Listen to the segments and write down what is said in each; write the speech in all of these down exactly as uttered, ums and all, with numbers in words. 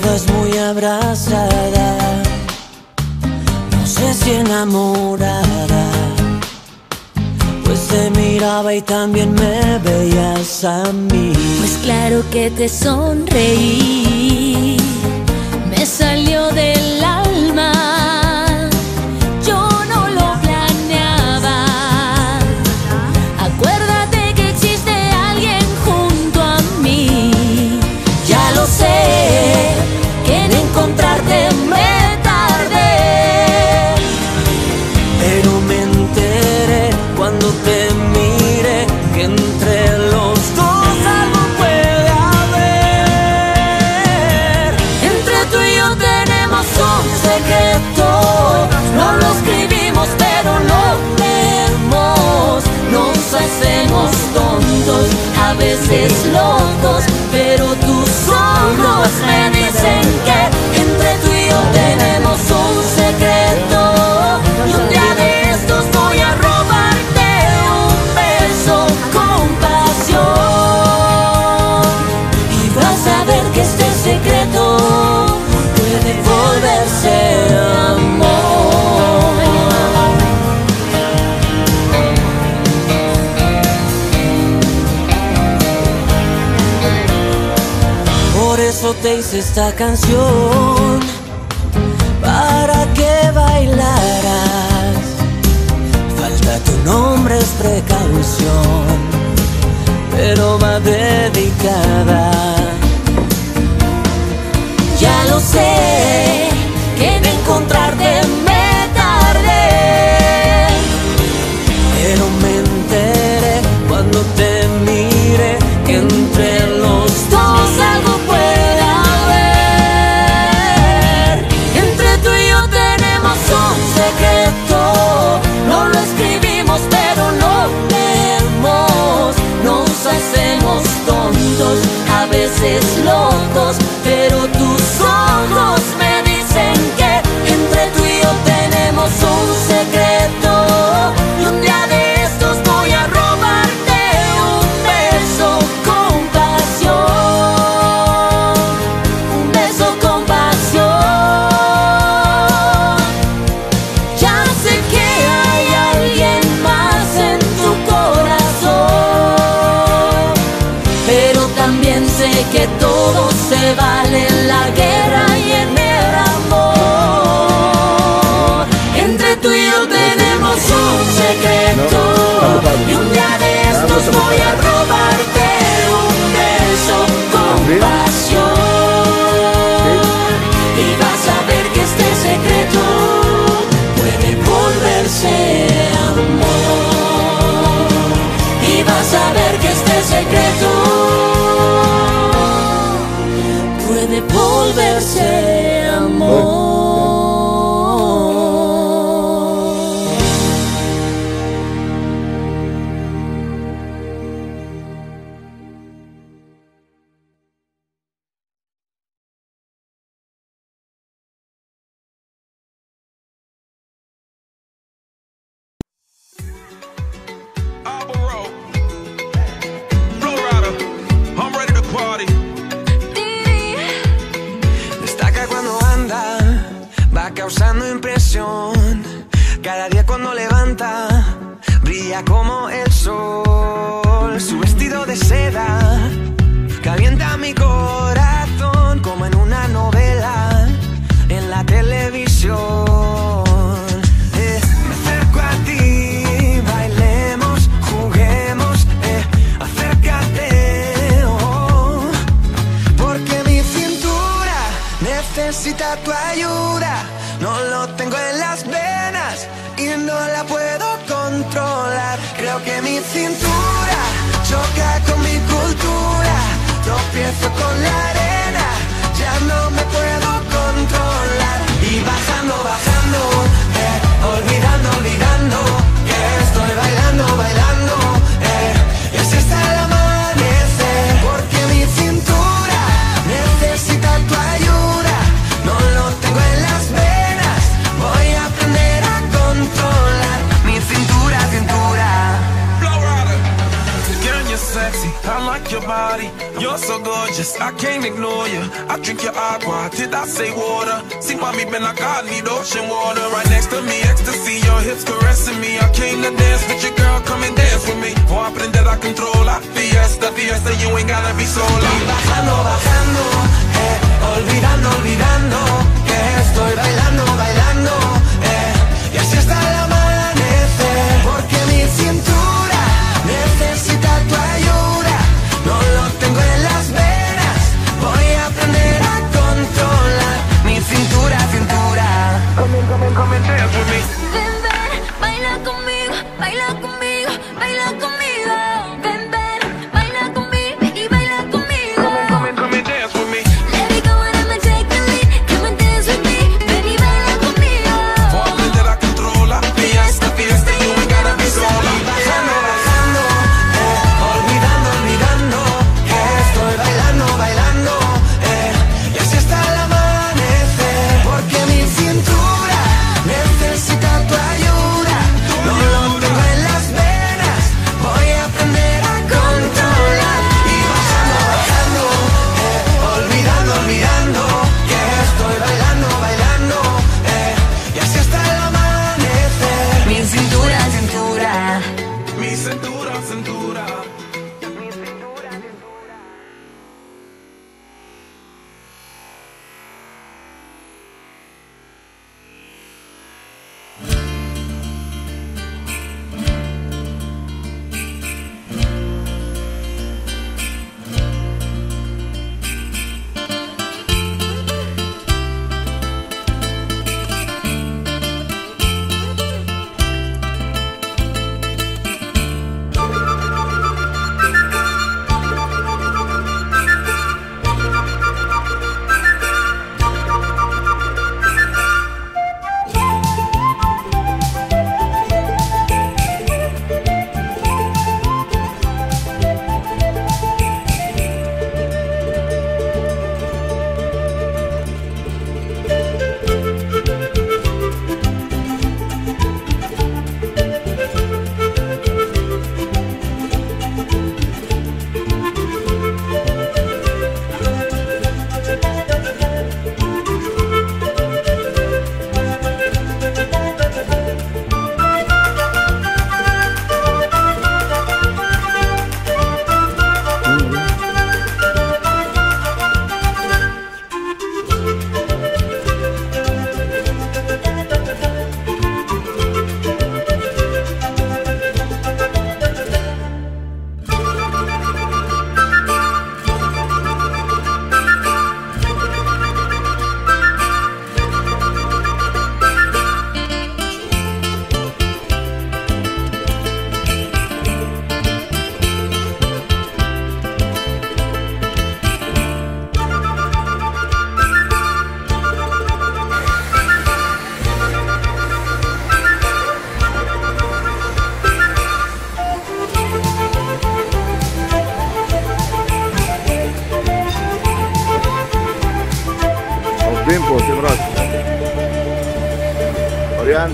vas muy abrazada, no sé si enamorada, pues te miraba y también me veías a mí. Pues claro que te sonreí, me salió del alma. A veces locos, pero tus ojos me dicen que entre tú y yo tenemos un secreto. Y un día de estos voy a robarte un beso con pasión. Y vas a ver que este secreto puede volverse amor. Por eso te hice esta canción, para que bailaras. Falta tu nombre, es precaución, pero va dedicada. Ya lo sé, que de encontrarte me tardé, pero me enteré cuando te miré que entre los dos algo a veces locos, pero tus ojos me dicen que entre tú y yo tenemos un secreto. Y un día de estos voy a robarte un beso con pasión, un beso con pasión. Ya sé que hay alguien más en tu corazón, pero también sé que todo se vale en la guerra y en el amor. Entre tú y yo tenemos un secreto, y un día de estos voy a robarte un beso con pasión. Y vas a ver que este secreto puede volverse amor. Y vas a ver que este secreto puede volverse amor. Causando impresión, cada día cuando levanta, brilla como el sol. Su vestido de seda calienta mi corazón como en una novela en la televisión. Eh, me acerco a ti, bailemos, juguemos, eh, acércate, oh, porque mi cintura necesita tu ayuda. No lo tengo en las venas y no la puedo controlar. Creo que mi cintura choca con mi cultura. Tropiezo con la arena, ya no me puedo controlar. Y bajando, bajando, eh, olvidando, olvidando, que estoy bailando, bailando, eh, y así está el amanecer. Porque mi cintura necesita tu ayuda. No lo tengo en las venas, voy a aprender a controlar mi cintura, cintura. Girl, you're sexy, I like your body, you're so so gorgeous, I can't ignore you. I drink your agua, did I say water? See mommy been like I need ocean water. Right next to me, ecstasy, your hips caressing me. I came to dance with your girl, come and dance with me. Voy a aprender a controlar. Fiesta, fiesta, you ain't gotta be sola. Y bajando, bajando, eh, olvidando, olvidando, que estoy bailando, bailando, eh, y así hasta el amanecer. Porque mi cintura necesita tu ayuda, no lo tengo en las venas, voy a aprender a controlar mi cintura, cintura. Come in, come in, come in, dance with me. Ven, ven, baila conmigo, baila conmigo, baila conmigo. Ven, ven, baila conmigo y baila conmigo. Come in, come in, dance with me. Let me go and I'ma take the lead. Come and dance with me, ven y baila conmigo. Voy a aprender a controlar. Fiesta, fiesta, you ain't gotta be sola. Bajando, bajando, eh, olvidando, olvidando, que estoy bailando, bailando, eh, y así hasta el amanecer. Porque mi cintura necesita tu ayuda, no lo tengo en las venas, voy a aprender a controlar. Y bajando, bajando, eh, olvidando, olvidando, que estoy bailando, bailando, eh, y así hasta el amanecer. Mi cintura, cintura. Mi cintura, cintura. Tiempo, ese brazo. Orián.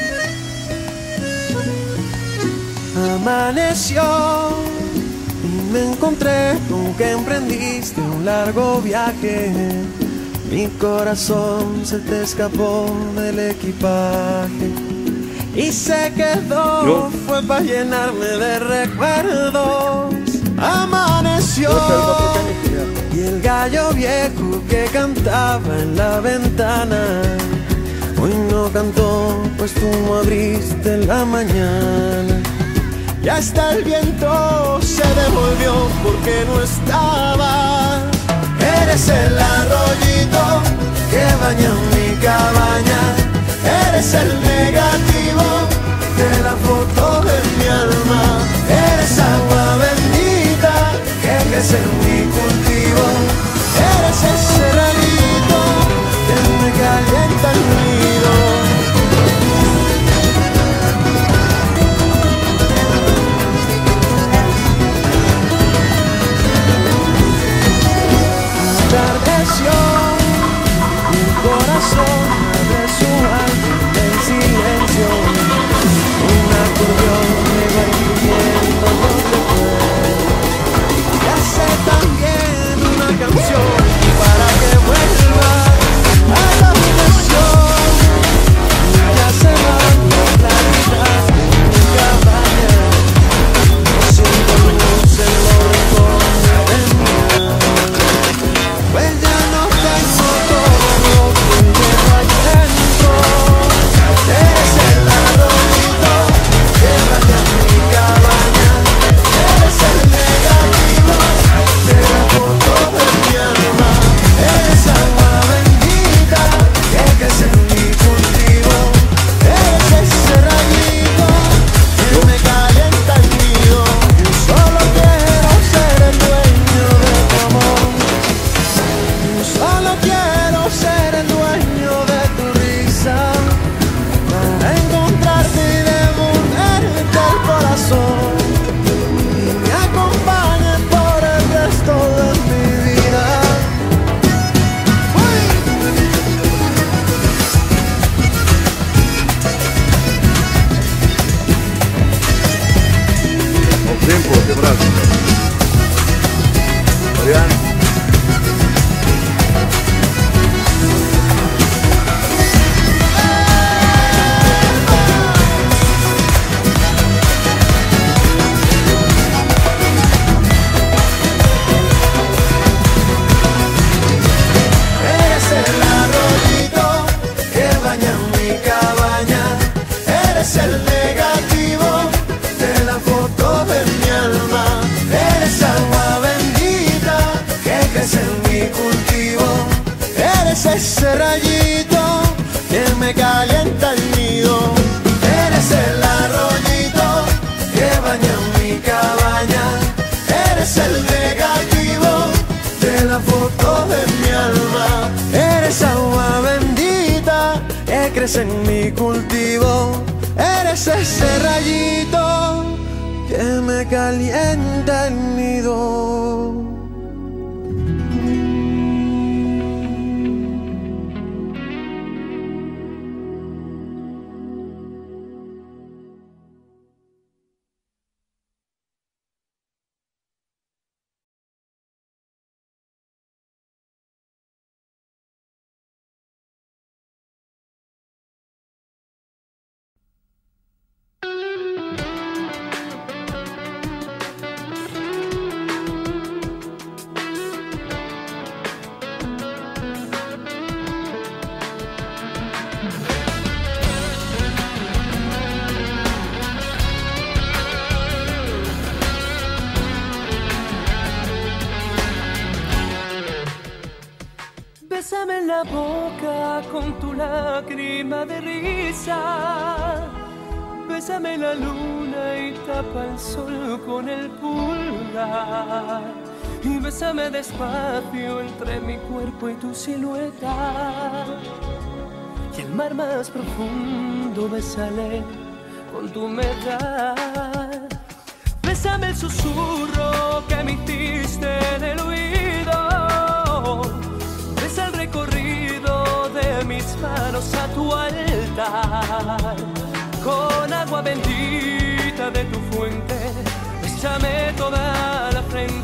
Amaneció y me encontré con que emprendiste un largo viaje. Mi corazón se te escapó del equipaje y se quedó, ¿no? Fue para llenarme de recuerdos. Amaneció y el gallo viejo que cantaba en la ventana hoy no cantó, pues tú no abriste en la mañana. Y hasta el viento se devolvió porque no estaba. Eres el arroyito que baña mi cabaña. Eres el negativo de la foto de mi alma. Eres agua bendita que crece en mi cultivo. Eres ese rayito que me calienta el nido. Atardeció, mi corazón abre su álbum en silencio. Un acordeón me va escribiendo los recuerdos y hace también una canción para que vuelva a la habitación. Ya se van las claridad de mi cabaña. No siento luz en los rincones de mi alma. Pues ya no tengo todo lo que llevo aquí dentro. Eres el arroyito que baña mi cabaña. Eres el negativo de la foto de mi alma. Eres agua bendita que crece en mi cultivo. Eres ese rayito que me calienta el nido. Yo solo quiero ser el dueño de tu amor. Yo solo quiero ser el dueño de tu risa, para encontrarte y devolverte el corazón y me acompañe por el resto de mi vida. ¡Uy! Ao tempo, quebrado. Mariano. Eres el arroyito que baña mi cabaña. Eres el negativo de la foto de mi alma. Eres agua bendita que crece en mi cultivo. Eres ese rayito que me calienta el nido. Eres el arroyito que baña mi cabaña. Eres el negativo de la foto de mi alma. Eres agua bendita que crece en mi cultivo. Eres ese rayito que me calienta el nido. Bésame en la boca con tu lágrima de risa. Bésame la luna y tapa el sol con el pulgar. Y bésame despacio entre mi cuerpo y tu silueta. Y el mar más profundo bésale con tu humedad. Bésame el susurro que me hiciste en el oído. Besa el recorrido de mis manos a tu altar. Con agua bendita de tu fuente, bésame toda la frente.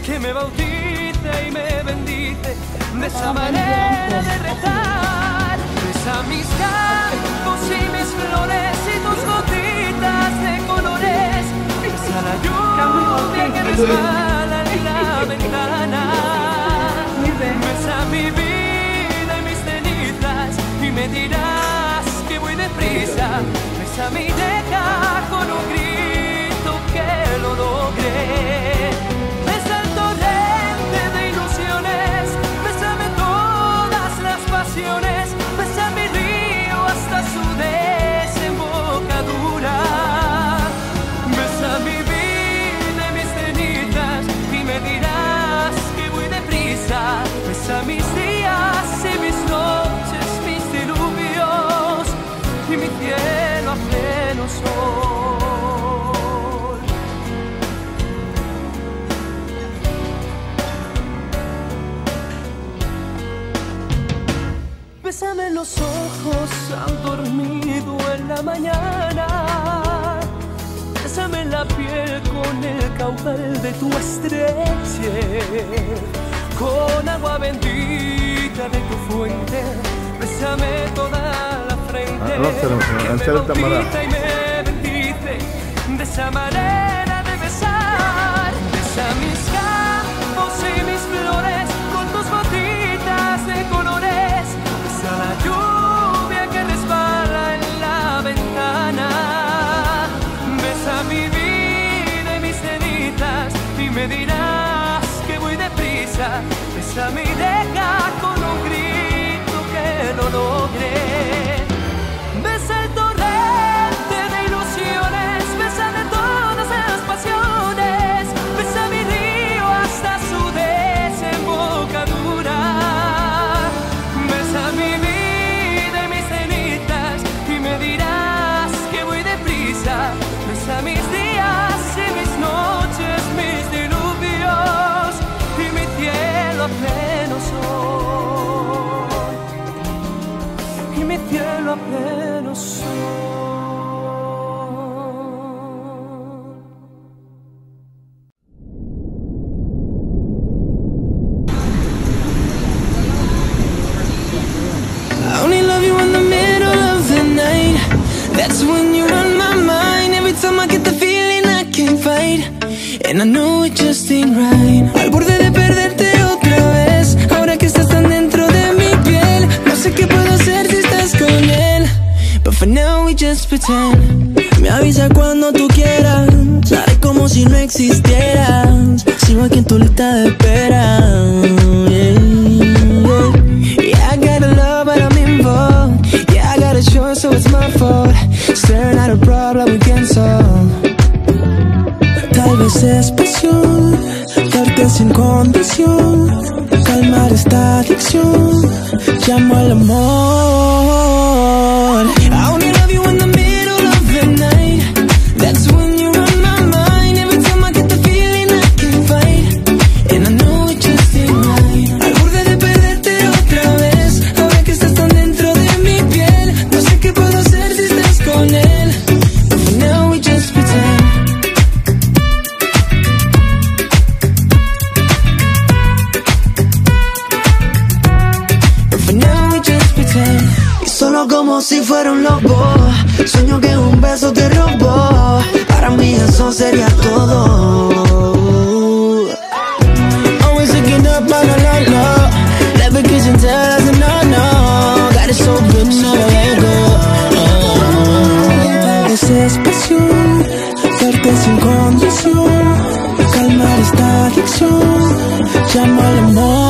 que me bautice y me bendice, de esa manera de rezar. Besa mis campos y mis flores y tus gotitas de colores. Besa la lluvia que resbala en la ventana. Besa mi vida y mis cenizas y me dirás que voy deprisa. Besa mi deja con un grito que lo logré. Besa el torrente de ilusiones, bésame todas las pasiones, besa mi río hasta su desembocadura. Besa mi vida y mis cenizas y me dirás que voy deprisa. Besa mis días y mis noches, mis diluvios y mi cielo a pleno sol. Bésame los ojos, han dormido en la mañana. Bésame la piel con el caudal de tu estrechez, con agua bendita de tu fuente. Bésame toda la frente, Ah, no, pero, que no, me no, no, bautiza y me bendice, de esa manera de besar. Besa mis campos y mis flores con tus gotitas de colores. Besa la lluvia que resbala en la ventana. Besa mi vida y mis cenizas y me dirás que voy deprisa. Besa mi deja con un grito que lo logré. Besa el torrente de ilusiones, besa de todas las pasiones, besa mi río hasta su desembocadura. Besa mi vida y mis cenizas y me dirás que voy deprisa. Besa mis días y mis noches, mis diluvios y mi cielo a pleno sol. Y mi cielo a pleno sol. I only love you in the middle of the night. That's when you're on my mind. Every time I get the feeling I can't fight, and I know it just ain't right. Al borde de perderte otra vez, ahora que estás tan dentro de mi piel. No sé qué puedo hacer si estás con él, but for now we just pretend. Me avisa cuando tú quieras, haré como si no existieras. Sigo aquí en tu lista de espera. Yeah, yeah. Yeah, I gotta love, but I'm involved. Yeah, I got a choice, so it's my fault. Staring at a problem we can't solve. Tal vez es pasión, darte sin condición, calmar esta adicción, llamo al amor. I only love you in the middle of the night. That's when you're on my mind. Every time I get the feeling I can't fight, and I know it just ain't right. Al borde de perderte otra vez, ahora que estás tan dentro de mi piel. No sé qué puedo hacer si estás con él, but for now we just pretend. But for now we just pretend. Y solo como si fuera un lobo, sueño que un beso te robó. Para mí eso sería todo. Always looking up, no, no, no, no. Never kissing, tell us no, no. Got it so good, no lo dejo. Tal vez es pasión, darte sin condición, calmar esta adicción, llamo al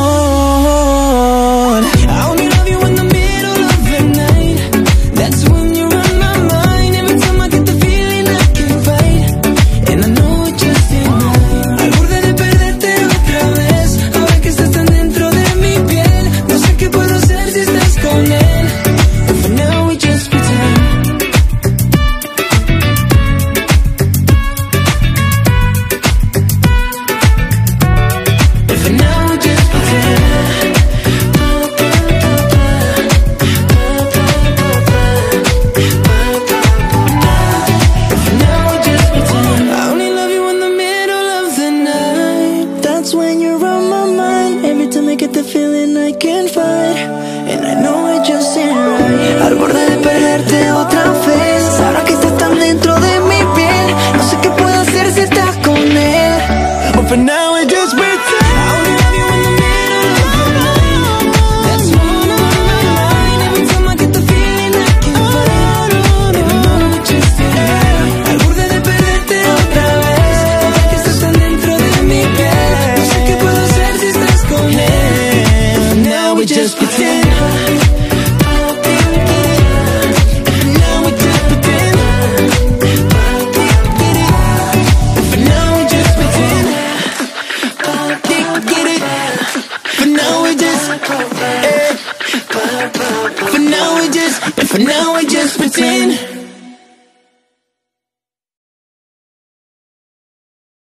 amor. I only love you in the middle of the night. That's when you're on my mind. Every time I get the feeling I can't fight, and I know it just ain't right. I can't fight, and I know it just ain't right. Al borde de perderte otra vez, ahora que estás tan dentro de mi piel, no sé qué puedo hacer si estás con él. But for now I just pretend. I only love you in the middle of the night. That's one on my mind. Every time I get the feeling I can't fight, and I know it just ain't right. Al borde de perderte otra vez, ahora que estás tan dentro de mi piel, no sé qué puedo hacer si estás con él. For now we just pretend. For now we just pretend.